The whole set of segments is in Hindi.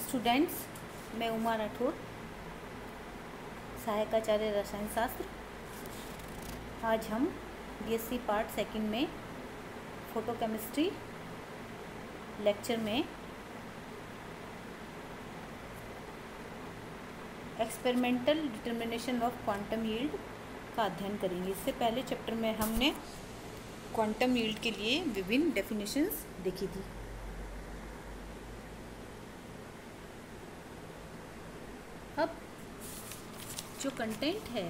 स्टूडेंट्स, मैं उमा राठौर, सहायकाचार्य रसायन शास्त्र। आज हम बीएससी पार्ट सेकंड में फोटोकेमिस्ट्री लेक्चर में experimental determination of quantum yield का अध्ययन करेंगे। इससे पहले चैप्टर में हमने क्वांटम यील्ड के लिए विभिन्न डेफिनेशंस देखी थी। अब जो कंटेंट है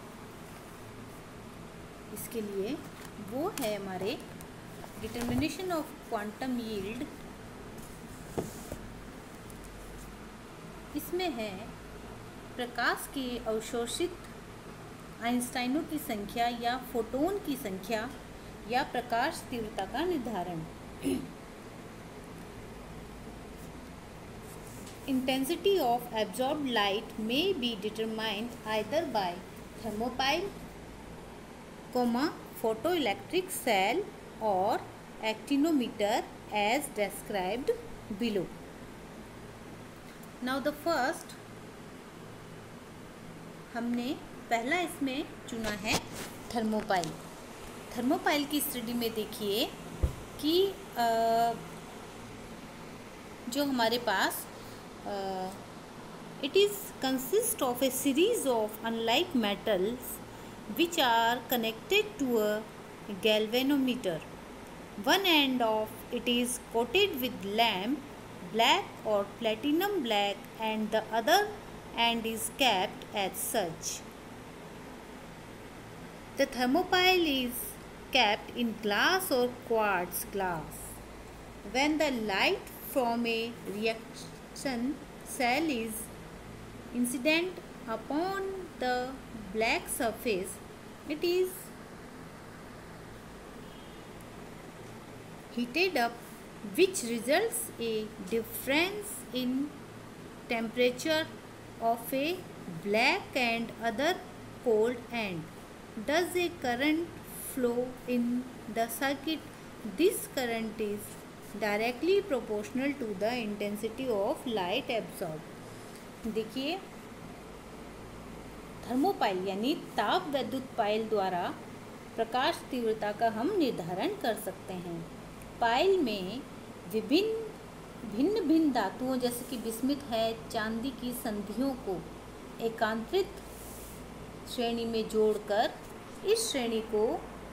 इसके लिए वो है हमारे डिटर्मिनेशन ऑफ क्वांटम यील्ड। इसमें है प्रकाश के अवशोषित आइंस्टाइनों की संख्या या फोटोन की संख्या या प्रकाश तीव्रता का निर्धारण। Intensity of absorbed light may be determined either by thermopile, photoelectric cell or actinometer as described below. Now the first, हमने पहला इसमें चुना है थर्मोपाइल। थर्मोपाइल की स्टडी में देखिए कि जो हमारे पास it is consist of a series of unlike metals which are connected to a galvanometer. One end of it is coated with lamp black or platinum black and the other end is capped as such. The thermopile is capped in glass or quartz glass. When the light from a reaction cell is incident upon the black surface, it is heated up, which results a difference in temperature of a black and other cold end. Does a current flow in the circuit? This current is directly proportional to the intensity of light absorb. देखिए, थर्मोपाइल यानी ताप वैद्युत पाइल द्वारा प्रकाश तीव्रता का हम निर्धारण कर सकते हैं। पाइल में भिन्न भिन्न धातुओं जैसे कि बिस्मिथ है, चांदी की संधियों को एकांतरित श्रेणी में जोड़कर इस श्रेणी को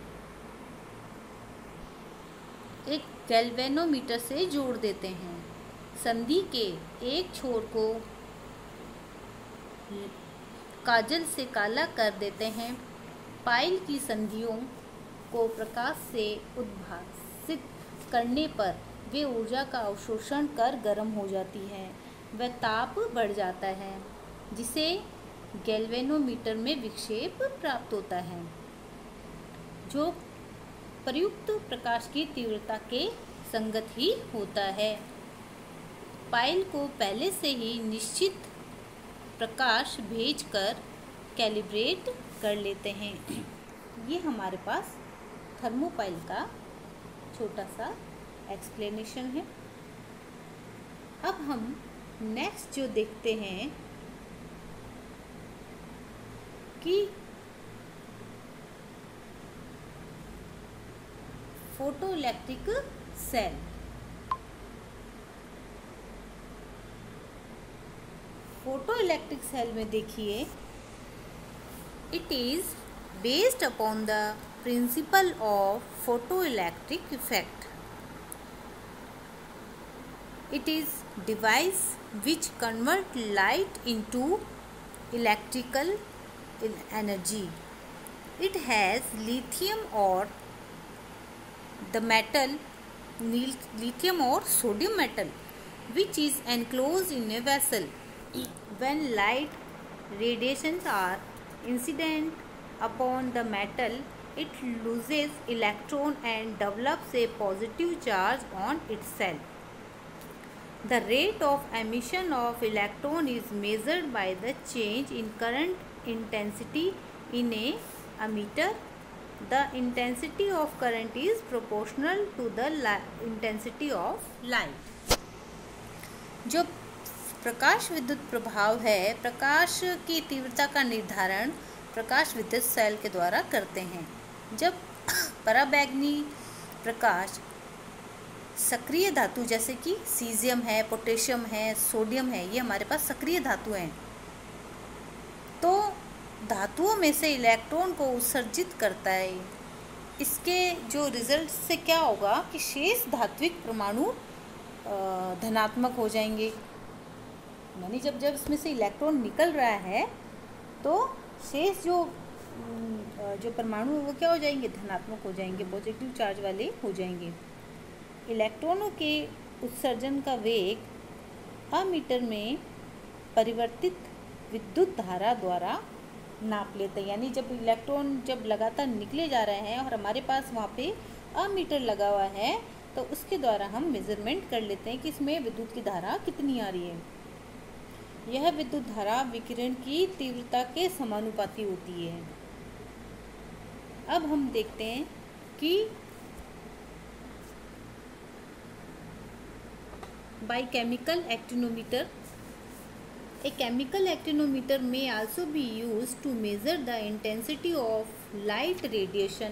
एक गैल्वेनोमीटर से जोड़ देते हैं। संधि के एक छोर को काजल से काला कर देते हैं। पाइल की संधियों को प्रकाश से उद्भासित करने पर वे ऊर्जा का अवशोषण कर गर्म हो जाती है। वह ताप बढ़ जाता है जिसे गैल्वेनोमीटर में विक्षेप प्राप्त होता है जो प्रयुक्त प्रकाश की तीव्रता के संगत ही होता है। पाइल को पहले से ही निश्चित प्रकाश भेजकर कैलिब्रेट कर लेते हैं। ये हमारे पास थर्मोपाइल का छोटा सा एक्सप्लेनेशन है। अब हम नेक्स्ट जो देखते हैं कि फोटोइलेक्ट्रिक सेल। फोटोइलेक्ट्रिक सेल में देखिए, it is based upon the principle of photoelectric effect. It is device which convert light into electrical energy. It has lithium or sodium metal which is enclosed in a vessel. When light radiations are incident upon the metal, it loses electron and develops a positive charge on itself. The rate of emission of electron is measured by the change in current intensity in a ammeter. The intensity of current is proportional to the intensity of light. जो प्रकाश विद्युत प्रभाव है प्रकाश की तीव्रता का निर्धारण प्रकाश विद्युत सेल के द्वारा करते हैं। जब पराबैंगनी प्रकाश सक्रिय धातु जैसे कि सीजियम है, पोटेशियम है, सोडियम है, ये हमारे पास सक्रिय धातु हैं, तो धातुओं में से इलेक्ट्रॉन को उत्सर्जित करता है। इसके जो रिजल्ट से क्या होगा कि शेष धात्विक परमाणु धनात्मक हो जाएंगे, यानी जब इसमें से इलेक्ट्रॉन निकल रहा है तो शेष जो परमाणु है वो क्या हो जाएंगे, धनात्मक हो जाएंगे, पॉजिटिव चार्ज वाले हो जाएंगे। इलेक्ट्रॉनों के उत्सर्जन का वेग अमीटर में परिवर्तित विद्युत धारा द्वारा नाप लेते हैं, यानी जब इलेक्ट्रॉन जब लगातार निकले जा रहे हैं और हमारे पास वहाँ पे अमीटर लगा हुआ है तो उसके द्वारा हम मेजरमेंट कर लेते हैं कि इसमें विद्युत की धारा कितनी आ रही है। यह विद्युत धारा विकिरण की तीव्रता के समानुपाती होती है। अब हम देखते हैं कि बाइकेमिकल actinometer. A chemical actinometer may also be used to measure the intensity of light radiation.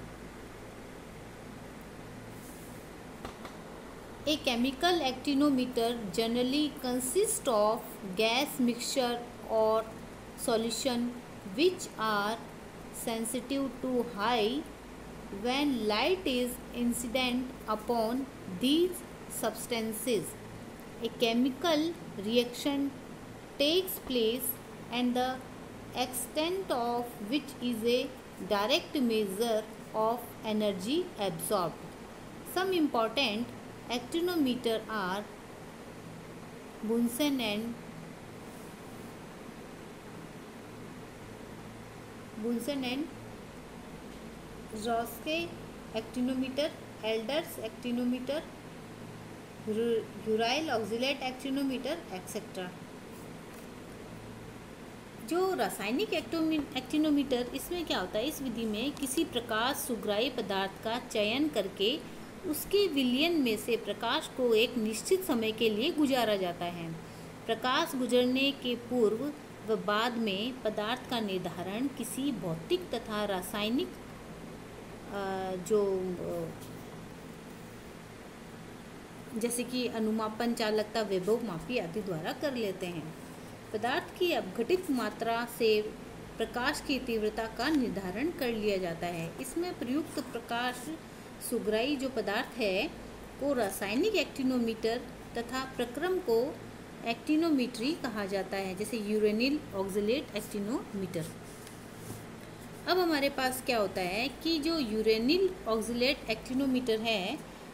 A chemical actinometer generally consists of gas mixture or solution which are sensitive to high when light is incident upon these substances. A chemical reaction takes place and the extent of which is a direct measure of energy absorbed. Some important actinometers are Bunsen and Roscoe actinometer, Elder's actinometer, Ureyl oscillate actinometer, etc. जो रासायनिक एक्टिनोमीटर, इसमें क्या होता है, इस विधि में किसी प्रकाश सुग्राही पदार्थ का चयन करके उसके विलयन में से प्रकाश को एक निश्चित समय के लिए गुजारा जाता है। प्रकाश गुजरने के पूर्व व बाद में पदार्थ का निर्धारण किसी भौतिक तथा रासायनिक जैसे कि अनुमापन, चालकता, वैभव मापी आदि द्वारा कर लेते हैं। पदार्थ की अपघटित मात्रा से प्रकाश की तीव्रता का निर्धारण कर लिया जाता है। इसमें प्रयुक्त प्रकाश सुग्राही जो पदार्थ है को रासायनिक एक्टिनोमीटर तथा प्रक्रम को एक्टिनोमीट्री कहा जाता है, जैसे यूरेनिल ऑक्सलेट एक्टिनोमीटर। अब हमारे पास क्या होता है कि जो यूरेनिल ऑक्सलेट एक्टिनोमीटर है,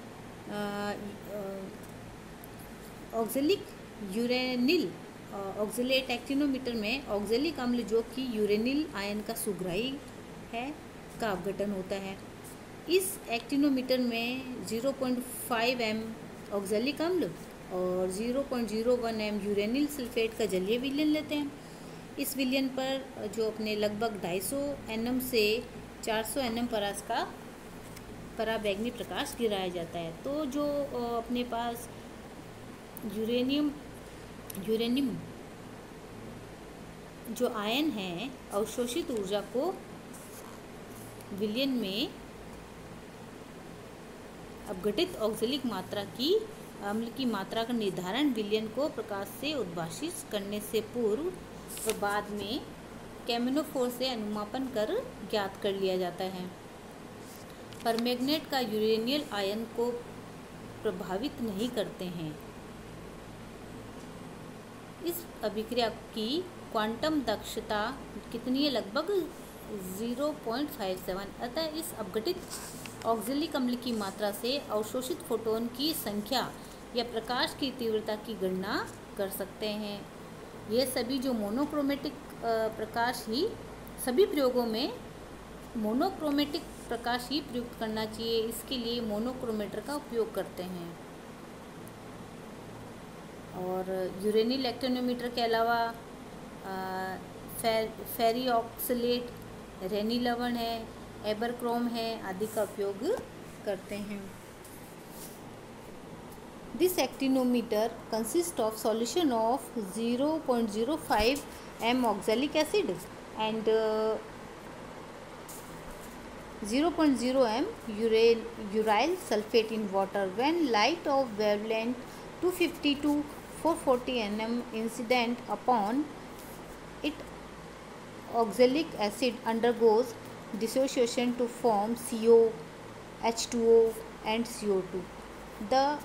ऑक्सलिक यूरेनिल ऑक्सलेट एक्टिनोमीटर में ऑक्सलिक अम्ल जो कि यूरेनिल आयन का सुग्राही है का अपघटन होता है। इस एक्टिनोमीटर में 0.5 m ऑक्सलिक अम्ल और 0.01 m यूरेनिल सल्फेट का जलीय विलयन लेते हैं। इस विलयन पर जो अपने लगभग 250 nm से 400 nm परास का पराबैंगनी प्रकाश गिराया जाता है। तो जो अपने पास यूरेनियम जो आयन है अवशोषित ऊर्जा को विलयन में अपघटित ऑक्सलिक मात्रा की अम्ल की मात्रा का निर्धारण विलयन को प्रकाश से उद्भाषित करने से पूर्व और बाद में कैमिनोफोर से अनुमापन कर ज्ञात कर लिया जाता है। परमैंगनेट का यूरेनियल आयन को प्रभावित नहीं करते हैं। इस अभिक्रिया की क्वांटम दक्षता कितनी है, लगभग 0.57। अतः इस अपघटित ऑक्सलिक अम्ल की मात्रा से अवशोषित फोटोन की संख्या या प्रकाश की तीव्रता की गणना कर सकते हैं। यह सभी जो मोनोक्रोमेटिक प्रकाश ही सभी प्रयोगों में मोनोक्रोमेटिक प्रकाश ही प्रयुक्त करना चाहिए, इसके लिए मोनोक्रोमेटर का उपयोग करते हैं। और यूरेनिल एक्टिनोमीटर के अलावा फेरी ऑक्सलेट, रेनी लवण है, एबरक्रोम है आदि का उपयोग करते हैं। This actinometer consists of solution of 0.05 m oxalic acid and 0.0 m uryl sulfate in water. When light of wavelength 250 to 440 nm incident upon it, oxalic acid undergoes dissociation to form CO, H2O and CO2. The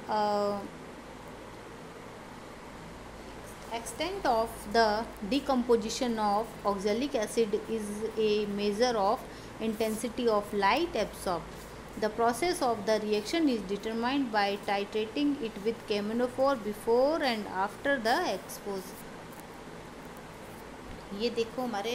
extent of the decomposition of oxalic acid is a measure of intensity of light absorbed. The process of the reaction is determined by titrating it with KMnO4 before and after the exposure. ये देखो हमारे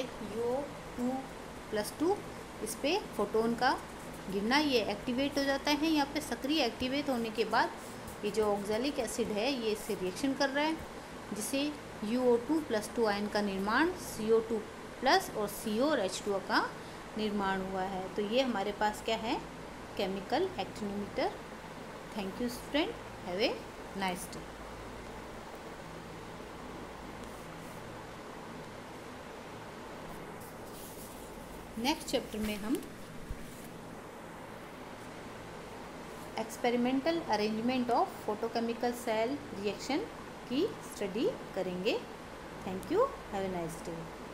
U2+2 इस पे फोटोन का गिरना, ये एक्टिवेट हो जाता है। यहाँ पे सक्रिय एक्टिवेट होने के बाद ये जो ऑक्जेलिक एसिड है ये इससे रिएक्शन कर रहा है, जिसे UO2+2 आयन का निर्माण, CO2+ और CO और H2O का निर्माण हुआ है। तो ये हमारे पास क्या है, chemical actinometer. Thank you student, have a nice day. Next chapter में हम experimental arrangement of photochemical cell reaction की स्टडी करेंगे। Thank you, have a nice day.